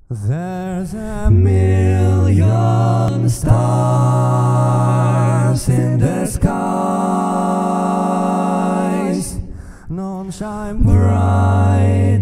There's a million stars in the skies, none shine bright